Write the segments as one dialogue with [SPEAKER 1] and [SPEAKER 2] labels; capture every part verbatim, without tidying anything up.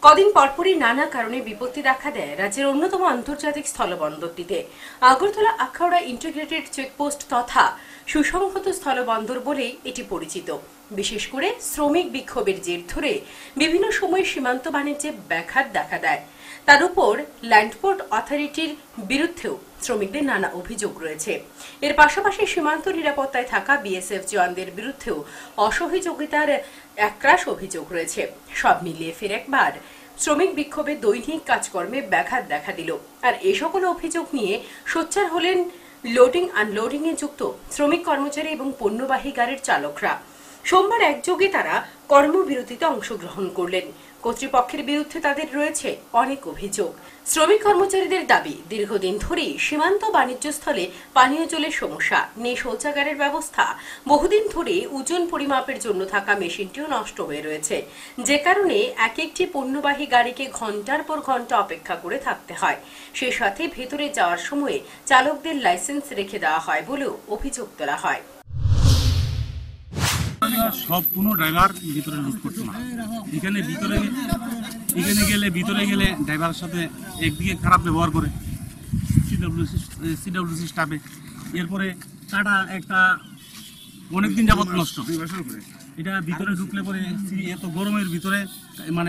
[SPEAKER 1] কদিন পরপরই নানা কারণে বিপত্তি দেখা দেয় রাজ্যের অন্যতম আন্তর্জাতিক স্থলবন্দরটিতে। আগরতলা আখাউড়া ইন্টিগ্রেটেড চেকপোস্ট তথা সুসংহত স্থলবন্দর বলেই এটি পরিচিত। বিশেষ করে শ্রমিক বিক্ষোভের জের ধরে বিভিন্ন সময় সীমান্ত বাণিজ্যে ব্যাঘাত দেখা দেয়। তার উপর ল্যান্ডপোর্ট অথরিটির বিরুদ্ধেও শ্রমিকদের নানা অভিযোগ রয়েছে। এর পাশাপাশি সীমান্ত নিরাপত্তায় থাকা বিএসএফ জওয়ানদের বিরুদ্ধেও অসহযোগিতার একরাশ অভিযোগ রয়েছে। সব মিলিয়ে ফের একবার শ্রমিক বিক্ষোভে দৈনিক কাজকর্মে ব্যাঘাত দেখা দিল। আর এ সকল অভিযোগ নিয়ে সোচ্চার হলেন লোডিং আনলোডিং এ যুক্ত শ্রমিক কর্মচারী এবং পণ্যবাহী গাড়ির চালকরা। সোমবার একযোগে তারা কর্মবিরতিতে অংশগ্রহণ করলেন। কর্তৃপক্ষের বিরুদ্ধে তাদের রয়েছে অনেক অভিযোগ। শ্রমিক কর্মচারীদের দাবি, দীর্ঘদিন ধরেই সীমান্ত বাণিজ্যস্থলে পানীয় জলের সমস্যা, নেই শৌচাগারের ব্যবস্থা, বহুদিন ধরে ওজন পরিমাপের জন্য থাকা মেশিনটিও নষ্ট হয়ে রয়েছে, যে কারণে এক একটি পণ্যবাহী গাড়িকে ঘন্টার পর ঘন্টা অপেক্ষা করে থাকতে হয়। সে সাথে ভেতরে যাওয়ার সময় চালকদের লাইসেন্স রেখে দেওয়া হয় বলেও অভিযোগ তোলা হয়।
[SPEAKER 2] সব কোনো ড্রাইভার ভিতরে লুট করতো না। এখানে ভিতরে এখানে গেলে ভিতরে গেলে ড্রাইভারের সাথে একদিকে খারাপ ব্যবহার করে সিডব্লিউসি সিডব্লিউসি স্টাফে। এরপরে কাটা একটা অনেকদিন যাবত নষ্ট, এটা ভিতরে ঢুকলে পরে এত গরমের ভিতরে মানে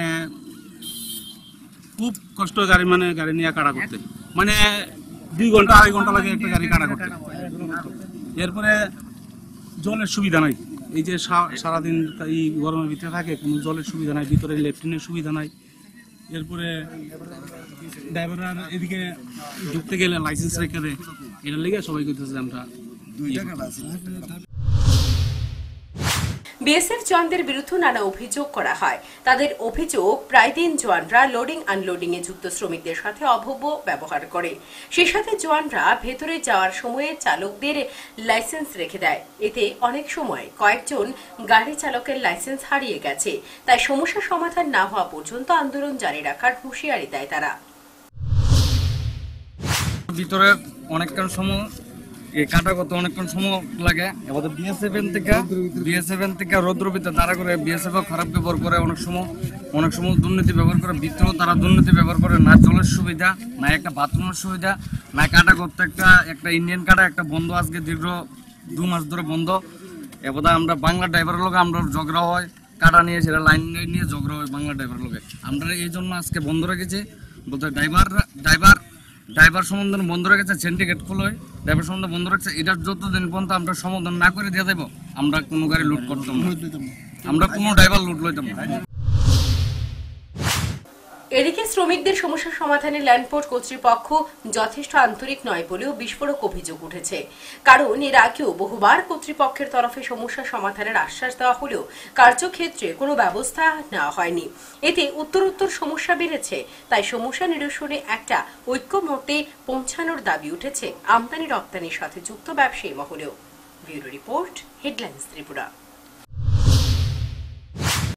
[SPEAKER 2] খুব কষ্ট গাড়ি মানে গাড়ি নিয়ে কাটা করতে, মানে দুই ঘন্টা আড়াই ঘন্টা লাগে একটা গাড়ি কাটা করতে। এরপরে জলের সুবিধা নাই, এই যে সারাদিন এই গরমের ভিতরে থাকে, কোনো জলের সুবিধা নাই, ভিতরে লেট্রিনের সুবিধা নাই। এরপরে ড্রাইভাররা এদিকে ঢুকতে গেলে লাইসেন্স রেখে দেয়, এটার লেগে সবাই করতেছে আমরা।
[SPEAKER 1] বিএসএফ জওয়ানদের বিরুদ্ধে নানা অভিযোগ করা হয়। তাদের অভিযোগ, প্রায় দিন জওয়ানরা লোডিং আনলোডিং এ যুক্ত শ্রমিকদের সাথে অভব্য ব্যবহার করে। সে সাথে জওয়ানরা ভেতরে যাওয়ার সময়ে চালকদের লাইসেন্স রেখে দেয়। এতে অনেক সময় কয়েকজন গাড়ি চালকের লাইসেন্স হারিয়ে গেছে। তাই সমস্যা সমাধান না হওয়া পর্যন্ত আন্দোলন জারি রাখার হুঁশিয়ারি দেয় তারা।
[SPEAKER 3] ভিতরে অনেকক্ষণ সময় এই কাটা করতে অনেকক্ষণ সময় লাগে। এবার বিএসএফ থেকে বিএসএফ থেকে রৌদ্রবিতে তারা করে বিএসএফ খারাপ ব্যবহার করে, অনেক সময় অনেক সময় দুর্নীতি ব্যবহার করে। ভিতরেও তারা দুর্নীতি ব্যবহার করে, না জলের সুবিধা, না একটা বাথরুমের সুবিধা, না কাটা করতে একটা একটা ইন্ডিয়ান কাটা একটা বন্ধ, আজকে দীর্ঘ দু মাস ধরে বন্ধ। এবার আমরা বাংলা ড্রাইভারের লোক আমরা ঝগড়া হয়, কাটা নিয়ে সেটা লাইন নিয়ে ঝগড়া হয় বাংলা ড্রাইভারের লোকে। আমরা এই জন্য আজকে বন্ধ রেখেছি, বলতে ড্রাইভার ড্রাইভার ড্রাইভার সম্বন্ধে বন্ধ রেখেছে, সিন্ডিকেট খুলো ড্রাইভার সম্বন্ধে বন্ধ রেখেছে। এটার যতদিন পর্যন্ত আমরা সমাধান না করে দিয়ে দেবো, আমরা কোনো গাড়ি লুট করতাম না, আমরা কোনো ড্রাইভার লুট লইতাম না।
[SPEAKER 1] এদিকে শ্রমিকদের সমস্যা সমাধানে ল্যান্ডপোর্ট কর্তৃপক্ষ যথেষ্ট আন্তরিক নয় বলেও বিস্ফোরক অভিযোগ উঠেছে। কারণ এর আগেও বহুবার কর্তৃপক্ষের তরফে সমস্যা সমাধানের আশ্বাস দেওয়া হলেও কার্যক্ষেত্রে কোনো ব্যবস্থা নেওয়া হয়নি। এতে উত্তরোত্তর সমস্যা বেড়েছে। তাই সমস্যা নিরসনে একটা ঐক্যমত্যে পৌঁছানোর দাবি উঠেছে আমদানি রপ্তানির সাথে যুক্ত ব্যবসায়ী মহলেও। Bureau report, headlines Tripura.